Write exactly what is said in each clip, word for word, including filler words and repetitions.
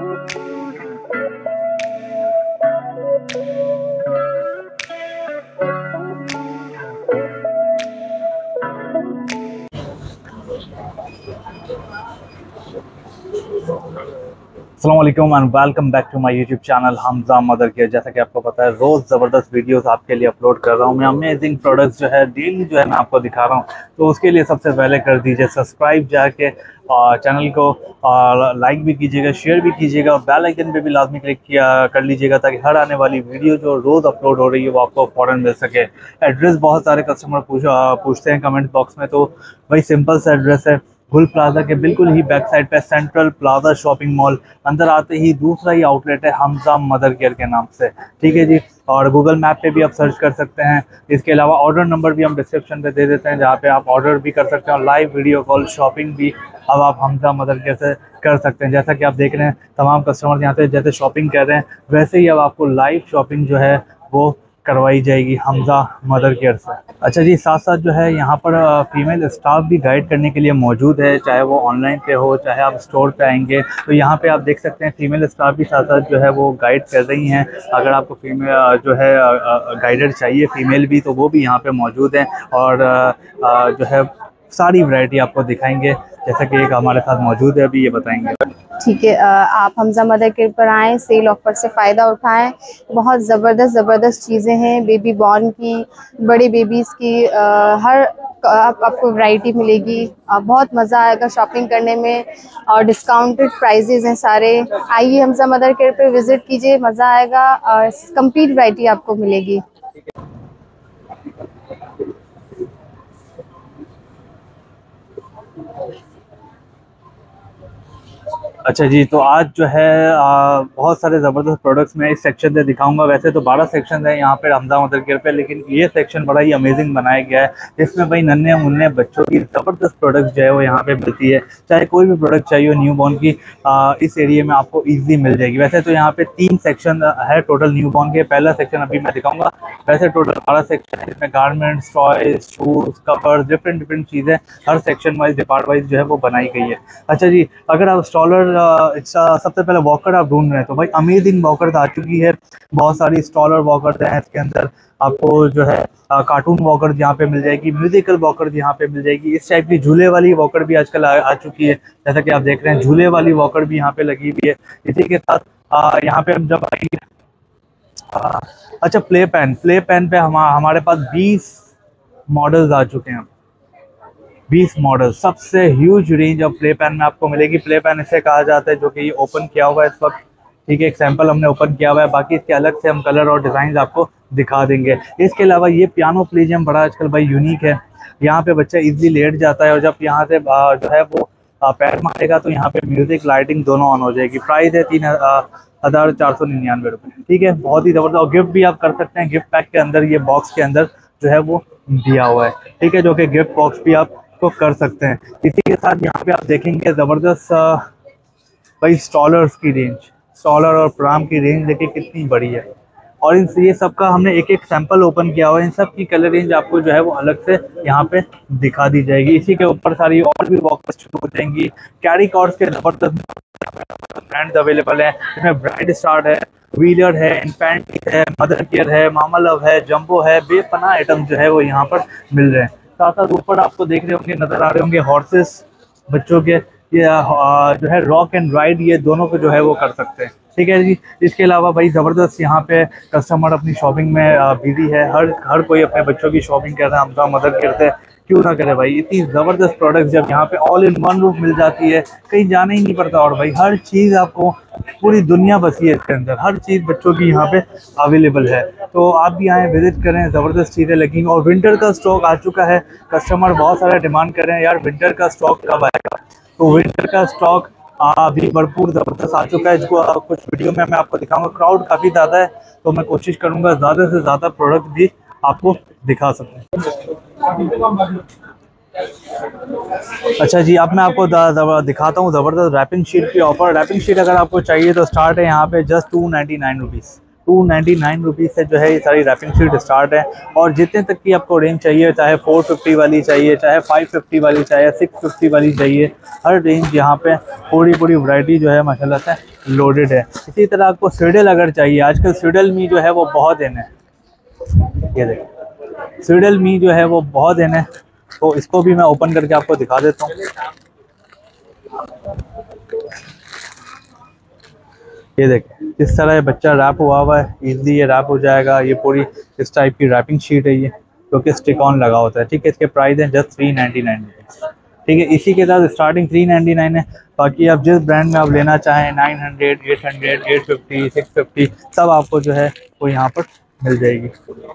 अस्सलाम वालेकुम and welcome back to my YouTube channel Hamza Mother Care. जैसा कि आपको पता है रोज़ ज़बरदस्त वीडियोस आपके लिए अपलोड कर रहा हूँ मैं। अमेजिंग प्रोडक्ट्स जो है डेली जो है मैं आपको दिखा रहा हूँ। तो उसके लिए सबसे पहले कर दीजिए सब्सक्राइब, जाके और चैनल को और लाइक भी कीजिएगा, शेयर भी कीजिएगा और बेल आइकन पे भी लाजमी क्लिक किया कर लीजिएगा ताकि हर आने वाली वीडियो जो रोज़ अपलोड हो रही है वो आपको फ़ौरन मिल सके। एड्रेस बहुत सारे कस्टमर पूछ पूछते हैं कमेंट बॉक्स में, तो वही सिंपल सा एड्रेस है। गुल प्लाजा के बिल्कुल ही बैक साइड पे सेंट्रल प्लाजा शॉपिंग मॉल, अंदर आते ही दूसरा ही आउटलेट है हमजा मदर केयर के नाम से। ठीक है जी। और गूगल मैप पे भी आप सर्च कर सकते हैं। इसके अलावा ऑर्डर नंबर भी हम डिस्क्रिप्शन पे दे देते हैं जहाँ पे आप ऑर्डर भी कर सकते हैं और लाइव वीडियो कॉल शॉपिंग भी अब आप हमजा मदर केयर से कर सकते हैं। जैसा कि आप देख रहे हैं तमाम कस्टमर यहाँ से जैसे शॉपिंग कर रहे हैं वैसे ही अब आपको लाइव शॉपिंग जो है वो करवाई जाएगी हमजा मदर केयर से। अच्छा जी, साथ साथ जो है यहाँ पर फीमेल स्टाफ भी गाइड करने के लिए मौजूद है, चाहे वो ऑनलाइन पे हो चाहे आप स्टोर पे आएंगे तो यहाँ पे आप देख सकते हैं फीमेल स्टाफ भी साथ साथ जो है वो गाइड कर रही हैं। अगर आपको फीमेल जो है गाइडर चाहिए फीमेल भी तो वो भी यहाँ पे मौजूद हैं और जो है सारी वैरायटी आपको दिखाएंगे। जैसा कि एक हमारे साथ मौजूद है अभी, ये बताएंगे। ठीक है, आप हमजा मदर केयर पर आएँ, सेल ऑफर से फ़ायदा उठाएं। बहुत ज़बरदस्त ज़बरदस्त चीज़ें हैं, बेबी बॉर्न की, बड़े बेबीज़ की, आ, हर आप, आपको वैरायटी मिलेगी। आ, बहुत मज़ा आएगा शॉपिंग करने में और डिस्काउंटेड प्राइजेज़ हैं सारे। आइए हमजा मदर केयर पर विज़िट कीजिए, मज़ा आएगा और कंप्लीट वैरायटी आपको मिलेगी। अच्छा जी, तो आज जो है आ, बहुत सारे ज़बरदस्त प्रोडक्ट्स मैं इस सेक्शन से दिखाऊंगा। वैसे तो बारह सेक्शन है यहाँ पे हमजा मदर केयर पे, लेकिन ये सेक्शन बड़ा ही अमेजिंग बनाया गया है जिसमें भाई नन्हे मुन्ने बच्चों की ज़बरदस्त प्रोडक्ट्स जो है वो यहाँ पे मिलती है। चाहे कोई भी प्रोडक्ट चाहिए हो न्यू बॉर्न की, आ, इस एरिया में आपको ईजी मिल जाएगी। वैसे तो यहाँ पे तीन सेक्शन है टोटल न्यू बॉर्न के। पहला सेक्शन अभी मैं दिखाऊंगा। वैसे टोटल बारह सेक्शन है जिसमें garments, toys, shoes, covers, different different चीज़ें हर सेक्शन वाइज डिपार्ट वाइज जो है वो बनाई गई है। अच्छा जी, अगर आप स्टॉलर सबसे पहले वॉकर आप ढूंढ रहे हैं तो भाई अमेजिंग वॉकर आ चुकी है। बहुत सारी स्टॉलर वॉकर हैं इसके अंदर। आपको जो है कार्टून वॉकर यहाँ पे मिल जाएगी, म्यूजिकल वॉकर यहाँ पे मिल जाएगी। इस टाइप की झूले वाली वॉकर भी आजकल आ, आ चुकी है। जैसा कि आप देख रहे हैं झूले वाली वॉकर भी यहाँ पे लगी हुई है। इसी के साथ आ, यहाँ पे हम जब आ, अच्छा प्ले पेन प्ले पेन पे हम हमारे पास बीस मॉडल्स आ चुके हैं। बीस मॉडल, सबसे huge range of play pen में आपको मिलेगी। प्ले पेन इसे कहा जाता है जो कि ये ओपन किया हुआ है इस वक्त। ठीक है, एक सैंपल हमने ओपन किया हुआ है, बाकी इसके अलग से हम कलर और डिज़ाइन आपको दिखा देंगे। इसके अलावा ये पियानो प्लेजियम बड़ा आजकल भाई यूनिक है। यहाँ पे बच्चा इजीली लेट जाता है और जब यहाँ से जो है वो पैर मारेगा तो यहाँ पे म्यूजिक लाइटिंग दोनों ऑन हो जाएगी। प्राइस है तीन हज़ार चार सौ निन्यानवे रुपये। ठीक है, बहुत ही ज़बरदस्त। और गिफ्ट भी आप कर सकते हैं। गिफ्ट पैक के अंदर ये बॉक्स के अंदर जो है वो दिया हुआ है। ठीक है, जो कि गिफ्ट बॉक्स भी आप को कर सकते हैं। इसी के साथ यहाँ पे आप देखेंगे ज़बरदस्त भाई स्टॉलर्स की रेंज, स्टॉलर और प्राम की रेंज देखिए कितनी बड़ी है। और इन ये सब का हमने एक एक सैंपल ओपन किया हुआ है। इन सब की कलर रेंज आपको जो है वो अलग से यहाँ पे दिखा दी जाएगी। इसी के ऊपर सारी और भी वॉकर्स शुरू हो जाएंगी। कैरी कॉर्ड्स के ज़बरदस्त ब्रांड्स अवेलेबल हैं जिसमें ब्राइट स्टार है, व्हीलर है, इनफैंट है, मदर केयर है, मामा लव है, जंबो है। बेपनाह आइटम जो है वो यहाँ पर मिल रहे हैं। साथ साथ ऊपर आपको देख रहे होंगे, नजर आ रहे होंगे हॉर्सेस बच्चों के, ये जो है रॉक एंड राइड, ये दोनों को जो है वो कर सकते हैं। ठीक है जी। इसके अलावा भाई ज़बरदस्त यहाँ पे कस्टमर अपनी शॉपिंग में बिजी है। हर हर कोई अपने बच्चों की शॉपिंग कर रहा है। हमजा मदर केयर से क्यों ना करे भाई। इतनी ज़बरदस्त प्रोडक्ट्स जब यहाँ पे ऑल इन वन रूफ मिल जाती है, कहीं जाना ही नहीं पड़ता। और भाई हर चीज़ आपको, पूरी दुनिया बसी है इसके अंदर, हर चीज़ बच्चों की यहाँ पे अवेलेबल है। तो आप भी आएँ, विजिट करें, ज़बरदस्त चीज़ें लगी। और विंटर का स्टॉक आ चुका है। कस्टमर बहुत सारा डिमांड कर रहे हैं यार विंटर का स्टॉक कब आएगा। तो विंटर का स्टॉक अभी भरपूर ज़बरदस्त आ चुका है, जिसको कुछ वीडियो में मैं आपको दिखाऊंगा। क्राउड काफ़ी ज़्यादा है तो मैं कोशिश करूँगा ज़्यादा से ज़्यादा प्रोडक्ट भी आपको दिखा सकूँ। अच्छा जी, अब मैं आपको दिखाता हूँ ज़बरदस्त रैपिंग शीट की ऑफ़र। रैपिंग शीट अगर आपको चाहिए तो स्टार्ट है यहाँ पे just two ninety nine rupees. Two ninety nine rupees से जो है ये सारी रैपिंग शीट स्टार्ट है। और जितने तक की आपको रेंज चाहिए, चाहे फोर फिफ्टी वाली चाहिए, चाहे फाइव फिफ्टी वाली चाहिए, सिक्स फिफ्टी वाली चाहिए, हर रेंज यहाँ पे पूरी पूरी वैरायटी जो है माशाल्लाह से लोडेड है। इसी तरह आपको स्विडल अगर चाहिए, आजकल स्विडल मी जो है वो बहुत इन है, ये देखिए स्विडल मी जो है वो बहुत इन है। तो इसको भी मैं ओपन करके आपको दिखा देता हूँ। ये देखिए इस तरह ये बच्चा रैप हुआ हुआ है, इजीली ये रैप हो जाएगा। ये पूरी इस टाइप की रैपिंग शीट है ये, जो कि स्टिक ऑन लगा होता है। ठीक है, इसके प्राइस है just three ninety nine rupees. ठीक है, इसी के साथ स्टार्टिंग थ्री नाइन्टी नाइन है। बाकी आप जिस ब्रांड में आप लेना चाहें, nine hundred, eight hundred, eight fifty, six fifty, सब आपको जो है वो यहाँ पर मिल जाएगी।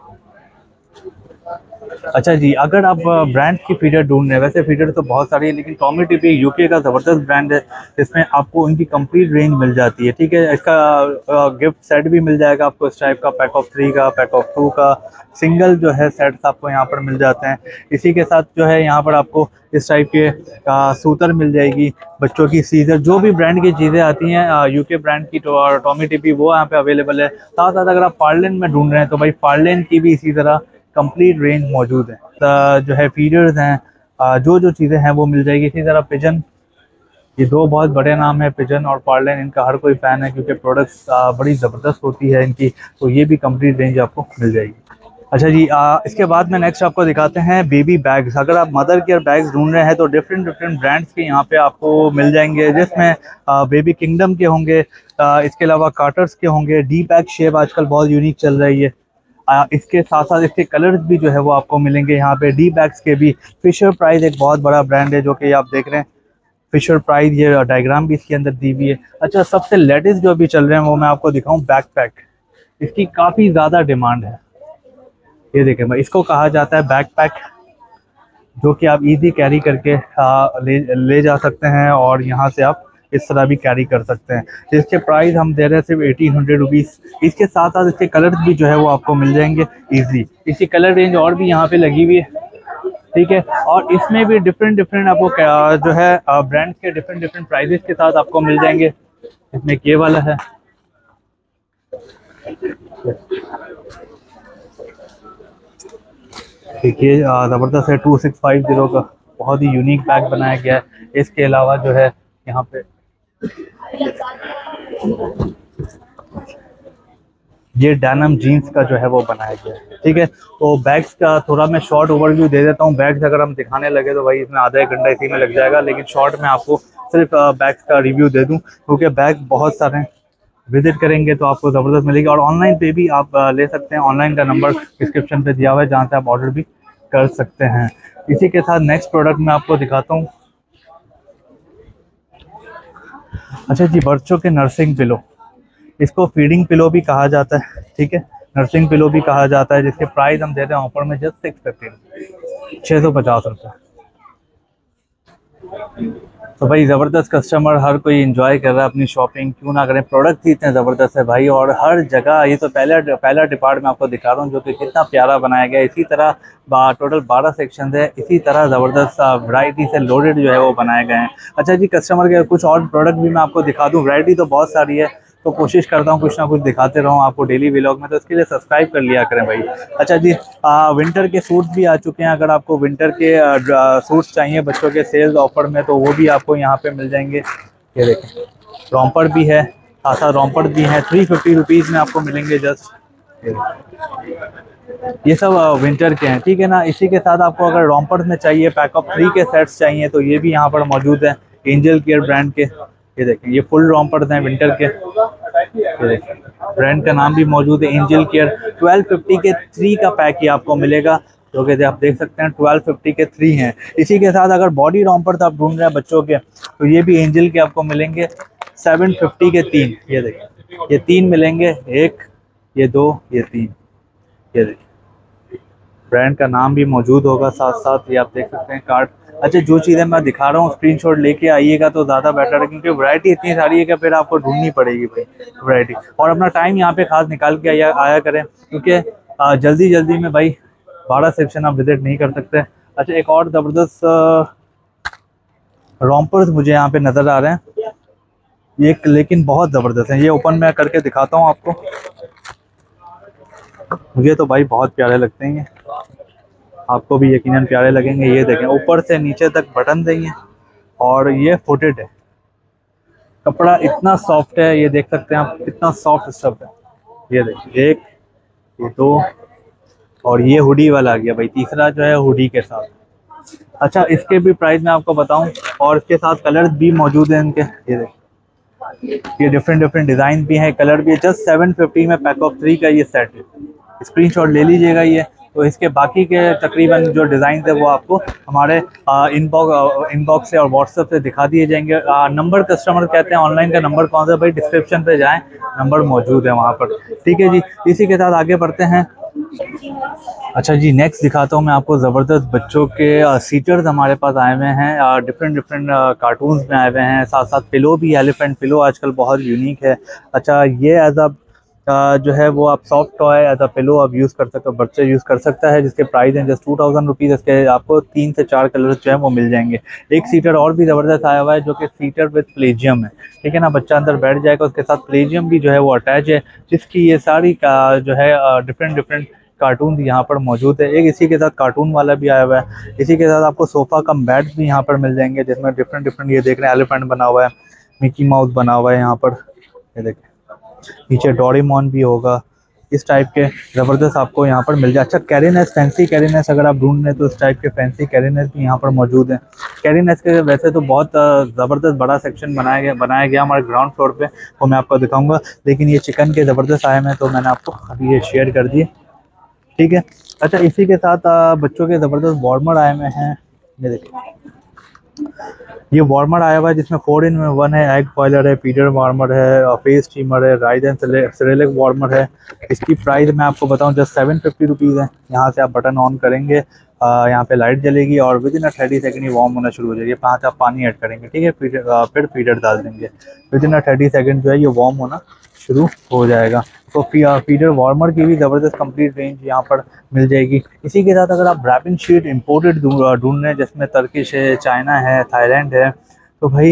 अच्छा जी, अगर आप ब्रांड की फीडर ढूंढ रहे हैं, वैसे फीडर तो बहुत सारी है, लेकिन टॉमी टिपी यूके का ज़बरदस्त ब्रांड है, इसमें आपको इनकी कंप्लीट रेंज मिल जाती है। ठीक है, इसका गिफ्ट सेट भी मिल जाएगा आपको इस टाइप का, पैक ऑफ थ्री का, पैक ऑफ टू का, सिंगल जो है सेट्स आपको यहाँ पर मिल जाते हैं। इसी के साथ जो है यहाँ पर आपको इस टाइप के आ, सूतर मिल जाएगी, बच्चों की सीजर, जो भी ब्रांड की चीज़ें आती हैं यूके ब्रांड की तो टॉमी टिपी वो यहाँ पे अवेलेबल है। साथ साथ अगर आप फार्लेन में ढूंढ रहे हैं तो भाई फार्लेन की भी इसी तरह कंप्लीट रेंज मौजूद है। तो जो है फीडर्स हैं, जो जो चीज़ें हैं वो मिल जाएगी। इसी तरह पिजन, ये दो बहुत बड़े नाम है, पिजन और पार्लेन, इनका हर कोई फ़ैन है क्योंकि प्रोडक्ट्स बड़ी ज़बरदस्त होती है इनकी, तो ये भी कंप्लीट रेंज आपको मिल जाएगी। अच्छा जी, आ, इसके बाद में नेक्स्ट आपको दिखाते हैं बेबी बैग्स। अगर आप मदर केयर बैग्स ढूंढ रहे हैं तो डिफरेंट डिफरेंट ब्रांड्स के यहाँ पे आपको मिल जाएंगे, जिसमें बेबी किंगडम के होंगे, आ, इसके अलावा कार्टर्स के होंगे। डी बैग शेप आजकल बहुत यूनिक चल रही है। आ, इसके साथ साथ इसके कलर्स भी जो है वो आपको मिलेंगे यहाँ पे डी बैग्स के भी। फिशर प्राइस एक बहुत बड़ा ब्रांड है जो कि आप देख रहे हैं, फिशर प्राइस, ये डायग्राम भी इसके अंदर दी हुई है। अच्छा, सबसे लेटेस्ट जो अभी चल रहे हैं वो मैं आपको दिखाऊं, बैकपैक। इसकी काफ़ी ज़्यादा डिमांड है। ये देखें भाई, इसको कहा जाता है बैकपैक, जो कि आप इजी कैरी करके आ, ले ले जा सकते हैं और यहाँ से आप इस तरह भी कैरी कर सकते हैं। इसके प्राइस हम दे रहे हैं सिर्फ एटीन हंड्रेड रुपीज़। इसके साथ साथ इसके कलर्स भी जो है वो आपको मिल जाएंगे इजी। इसकी कलर रेंज और भी यहाँ पे लगी हुई है। ठीक है, और इसमें भी डिफरेंट डिफरेंट आपको जो है ब्रांड के डिफरेंट डिफरेंट प्राइजेस के साथ आपको मिल जाएंगे। इसमें के वाला है, देखिए ज़बरदस्त है, टू सिक्स फाइव ज़ीरो का बहुत ही यूनिक बैग बनाया गया है। इसके अलावा जो है यहाँ पे ये डैनम जीन्स का जो है वो बनाया गया है। ठीक है, तो बैग्स का थोड़ा मैं शॉर्ट ओवरव्यू दे देता हूँ। बैग्स अगर हम दिखाने लगे तो भाई इसमें आधा एक घंटा इसी में लग जाएगा, लेकिन शॉर्ट में आपको सिर्फ बैग्स का रिव्यू दे दूँ क्योंकि बैग बहुत सारे हैं। विजिट करेंगे तो आपको ज़बरदस्त मिलेगी, और ऑनलाइन पे भी आप ले सकते हैं। ऑनलाइन का नंबर डिस्क्रिप्शन पे दिया हुआ है, जहाँ से आप ऑर्डर भी कर सकते हैं। इसी के साथ नेक्स्ट प्रोडक्ट मैं आपको दिखाता हूँ। अच्छा जी, बच्चों के नर्सिंग पिलो, इसको फीडिंग पिलो भी कहा जाता है। ठीक है, नर्सिंग पिलो भी कहा जाता है, जिसके प्राइस हम देते हैं ऑफर में जस्ट सिक्स फिफ्टी, छः सौ पचास रुपये। तो भाई ज़बरदस्त कस्टमर, हर कोई एंजॉय कर रहा है अपनी शॉपिंग, क्यों ना करें। प्रोडक्ट ही इतने ज़बरदस्त है भाई, और हर जगह, ये तो पहला पहला डिपार्ट में आपको दिखा रहा हूँ जो कि कितना प्यारा बनाया गया है। इसी तरह टोटल बारह सेक्शन है, इसी तरह ज़बरदस्त वैरायटी से लोडेड जो है वो बनाए गए हैं। अच्छा जी, कस्टमर के कुछ और प्रोडक्ट भी मैं आपको दिखा दूँ। वैरायटी तो बहुत सारी है, तो कोशिश करता हूँ कुछ ना कुछ दिखाते रहूँ आपको डेली व्लॉग में, तो इसके लिए सब्सक्राइब कर लिया करें भाई। अच्छा जी, आ, विंटर के सूट्स भी आ चुके हैं। अगर आपको विंटर के सूट्स चाहिए बच्चों के सेल्स ऑफर में, तो वो भी आपको यहाँ पे मिल जाएंगे। ये देखें, रॉम्पर भी है, साथ साथ रॉम्पर भी है, थ्री फिफ्टी रुपीज़ में आपको मिलेंगे जस्ट। ये सब विंटर के हैं, ठीक है ना। इसी के साथ आपको अगर रॉम्पर्स में चाहिए, पैक ऑफ थ्री के सेट्स चाहिए, तो ये भी यहाँ पर मौजूद है, एंजल केयर ब्रांड के। ये देखें, ये फुल रॉम्पर्स हैं विंटर के। ये देखें, ब्रांड का नाम भी मौजूद है एंजल केयर। ट्वेल्व फिफ्टी के थ्री का पैक ही आपको मिलेगा, जो कि आप देख सकते हैं ट्वेल्व फिफ्टी के थ्री हैं। इसी के साथ अगर बॉडी रॉम्पर्स आप ढूंढ रहे हैं बच्चों के, तो ये भी एंजल के आपको मिलेंगे सेवन फिफ्टी के तीन। ये देखें, ये तीन मिलेंगे, एक, ये दो, ये तीन। ये देखिए, ब्रांड का नाम भी मौजूद होगा साथ साथ, ये आप देख सकते हैं कार्ड। अच्छा, जो चीज़ें मैं दिखा रहा हूँ स्क्रीनशॉट लेके आइएगा तो ज़्यादा बेटर है, क्योंकि वैरायटी इतनी सारी है कि फिर आपको ढूंढनी पड़ेगी भाई वैरायटी। और अपना टाइम यहाँ पे खास निकाल के आया आया करें, क्योंकि जल्दी जल्दी में भाई बारह सेक्शन आप विजिट नहीं कर सकते। अच्छा, एक और ज़बरदस्त रॉम्पर्स मुझे यहाँ पे नज़र आ रहे हैं, ये लेकिन बहुत ज़बरदस्त है। ये ओपन मैं करके दिखाता हूँ आपको। मुझे तो भाई बहुत प्यारे लगते हैं, आपको भी यकीनन प्यारे लगेंगे। ये देखें ऊपर से नीचे तक बटन देंगे और ये फुटेड है, कपड़ा इतना सॉफ्ट है, ये देख सकते हैं आप कितना सॉफ्ट स्टफ है। ये देखिए एक, ये दो, और ये हुडी वाला आ गया भाई तीसरा जो है हुडी के साथ। अच्छा इसके भी प्राइस मैं आपको बताऊं, और इसके साथ कलर्स भी मौजूद हैं इनके। ये देखिए ये डिफरेंट डिफरेंट डिज़ाइन भी हैं, कलर भी है। जस्ट सेवन फिफ्टी में पैक ऑफ थ्री का ये सेट है, स्क्रीनशॉट ले लीजिएगा ये। तो इसके बाकी के तकरीबन जो डिज़ाइन है वो आपको हमारे इनबॉक्स इनबॉक्स से और व्हाट्सएप से दिखा दिए जाएंगे। नंबर कस्टमर कहते हैं ऑनलाइन का नंबर कौन सा भाई, डिस्क्रिप्शन पे जाएं, नंबर मौजूद है वहाँ पर। ठीक है जी, इसी के साथ आगे बढ़ते हैं। अच्छा जी नेक्स्ट दिखाता हूँ मैं आपको, ज़बरदस्त बच्चों के सीटर्स हमारे पास आए हुए हैं, डिफरेंट डिफरेंट कार्टून्स में आए हुए हैं, साथ साथ पिलो भी, एलिफेंट पिलो आजकल बहुत यूनिक है। अच्छा ये एज अ जो है वो आप soft toy as a pillow आप यूज़ कर सकते हो, बच्चे यूज़ कर सकता है, जिसके प्राइस हैं जस्ट टू थाउजेंड रुपीज़। इसके आपको तीन से चार कलर जो है वो मिल जाएंगे। एक सीटर और भी ज़बरदस्त आया हुआ है जो कि सीटर विद प्लेजियम है, ठीक है ना, बच्चा अंदर बैठ जाएगा, उसके साथ प्लेजियम भी जो है वो अटैच है, जिसकी ये सारी का जो है डिफरेंट डिफरेंट कार्टून यहाँ पर मौजूद है। एक इसी के साथ कार्टून वाला भी आया हुआ है। इसी के साथ आपको सोफ़ा कम बेड भी यहाँ पर मिल जाएंगे, जिसमें डिफरेंट डिफरेंट ये देख रहे हैं एलिफेंट बना हुआ है, मिकी माउस बना हुआ है यहाँ पर, ये देखें नीचे डोरेमोन भी होगा, इस टाइप के ज़बरदस्त आपको यहाँ पर मिल जाए। अच्छा कैरीनेस, फैंसी कैरीनेस अगर आप ढूंढ रहे हैं तो इस टाइप के फैंसी कैरीनेस भी यहाँ पर मौजूद हैं। कैरीनेस के वैसे तो बहुत ज़बरदस्त बड़ा सेक्शन बनाया गया बनाया गया हमारे ग्राउंड फ्लोर पे, वो मैं आपको दिखाऊंगा, लेकिन ये चिकन के ज़बरदस्त आए हैं तो मैंने आपको अभी ये शेयर कर दिए, ठीक है। अच्छा इसी के साथ बच्चों के ज़बरदस्त वार्मर आए हुए हैं, ये देखिए ये वार्मर आया हुआ है जिसमें फोर इन में वन है, एग बॉयलर है, फीडर वार्मर है, फेस स्टीमर है, राइस एंड सेरेलेक वार्मर है। इसकी प्राइस मैं आपको बताऊं जस्ट सेवन फिफ्टी रुपीज़ है। यहाँ से आप बटन ऑन करेंगे, आ, यहाँ पे लाइट जलेगी और with in a thirty second ये वार्म होना शुरू हो जाएगी। पाँच आप पानी ऐड करेंगे, ठीक है, फिर फिर फीडर डाल देंगे, with in a thirty second जो है ये वार्म होना शुरू हो जाएगा। तो फीडर वार्मर की भी ज़बरदस्त कंप्लीट रेंज यहाँ पर मिल जाएगी। इसी के साथ अगर आप रैपिंग शीट इंपोर्टेड ढूंढ रहे हैं, जिसमें टर्किश है, चाइना है, थाईलैंड है, तो भाई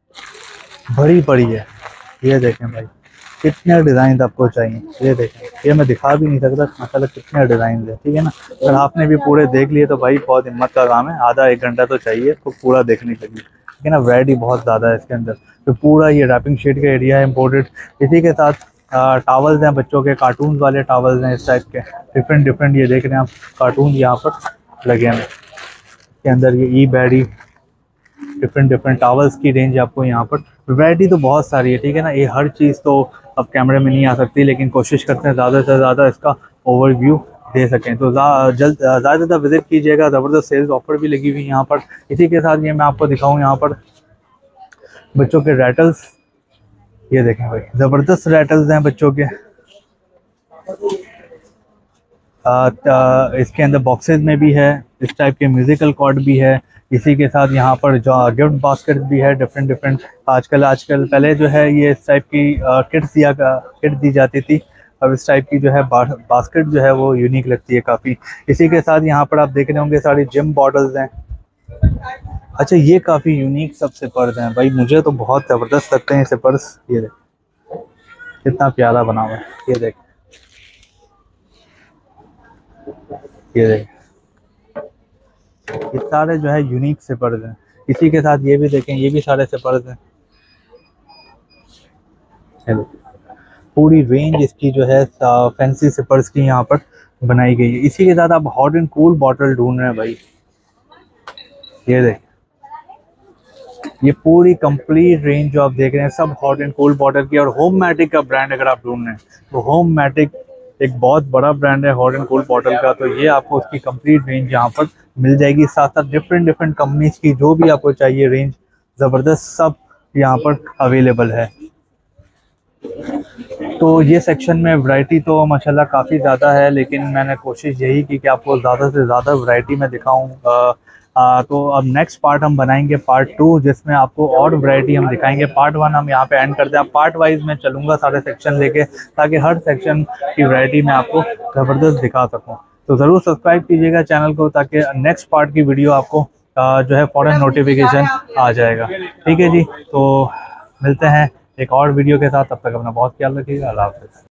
बड़ी बड़ी है। ये देखें भाई कितने डिज़ाइन आपको चाहिए, ये देखें, ये मैं दिखा भी नहीं सकता माशाल्लाह कितने डिज़ाइन है, ठीक है ना। अगर आपने भी पूरे देख लिए तो भाई बहुत हिम्मत का काम है, आधा एक घंटा तो चाहिए तो पूरा देखने के लिए, ठीक है ना। वैरायटी बहुत ज़्यादा है इसके अंदर, तो पूरा ये रैपिंग शीट का एरिया है इम्पोर्टेड। इसी के साथ टावल्स हैं, बच्चों के कार्टून वाले टावल्स हैं इस टाइप के, डिफरेंट डिफरेंट ये देख रहे हैं आप कार्टून यहाँ पर लगे हैं। इसके अंदर ये ई बैडी, डिफरेंट डिफरेंट टावल्स की रेंज आपको यहाँ पर, वैरायटी तो बहुत सारी है, ठीक है ना। ये हर चीज़ तो अब कैमरे में नहीं आ सकती, लेकिन कोशिश करते हैं ज़्यादा से ज़्यादा इसका ओवरव्यू दे सकें। तो जल्द ज़्यादा से ज़्यादा विजिट कीजिएगा, ज़बरदस्त सेल्स ऑफर भी लगी हुई यहाँ पर। इसी के साथ ये मैं आपको दिखाऊँ यहाँ पर बच्चों के रैटल्स, ये देखें भाई ज़बरदस्त रैटल्स हैं बच्चों के। आ, आ, इसके अंदर बॉक्सेस में भी है, इस टाइप के म्यूज़िकल कॉर्ड भी है। इसी के साथ यहाँ पर जो गिफ्ट बास्केट भी है, डिफरेंट डिफरेंट आजकल आजकल पहले जो है ये इस टाइप की किट्स दिया किट दी जाती थी, अब इस टाइप की जो है बा, बास्केट जो है वो यूनिक लगती है काफ़ी। इसी के साथ यहाँ पर आप देख रहे होंगे सारी जिम बॉटल्स हैं। अच्छा ये काफ़ी यूनिक सब सिपर्स हैं भाई, मुझे तो बहुत ज़बरदस्त लगते हैं सिपर्स। ये देख कितना प्यारा बना हुआ है, ये देख ये देख ये सारे जो है यूनिक सिपर्स हैं। इसी के साथ ये भी देखें, ये भी सारे सिपर्स हैं। पूरी रेंज इसकी जो है फैंसी सिपर्स की यहाँ पर बनाई गई है। इसी के साथ आप हॉट एंड कूल बॉटल ढूंढ रहे हैं भाई, ये देख ये पूरी कंप्लीट रेंज जो आप देख रहे हैं सब हॉट एंड कोल्ड बॉटल की। और होममैटिक का ब्रांड अगर आप ढूंढ रहे हैं तो होममैटिक एक बहुत बड़ा ब्रांड है हॉट एंड कोल्ड बॉटल का, तो ये आपको उसकी कंप्लीट रेंज यहाँ पर मिल जाएगी। साथ साथ डिफरेंट डिफरेंट कंपनीज की जो भी आपको चाहिए रेंज ज़बरदस्त सब यहाँ पर अवेलेबल है। तो ये सेक्शन में वैरायटी तो माशाल्लाह काफ़ी ज़्यादा है, लेकिन मैंने कोशिश यही की कि आपको ज़्यादा से ज़्यादा वैरायटी में दिखाऊँ। आ, तो अब नेक्स्ट पार्ट हम बनाएंगे पार्ट टू, जिसमें आपको और वैरायटी हम दिखाएंगे। पार्ट वन हम यहाँ पे एंड करते हैं, अब पार्ट वाइज मैं चलूँगा सारे सेक्शन लेके, ताकि हर सेक्शन की वैरायटी मैं आपको ज़बरदस्त दिखा सकूँ। तो ज़रूर सब्सक्राइब कीजिएगा चैनल को, ताकि नेक्स्ट पार्ट की वीडियो आपको आ, जो है फ़ौरन नोटिफिकेशन आ जाएगा, ठीक है जी। तो मिलते हैं एक और वीडियो के साथ, तब तक अपना बहुत ख्याल रखिएगा। अल्लाह हाफ़िज़।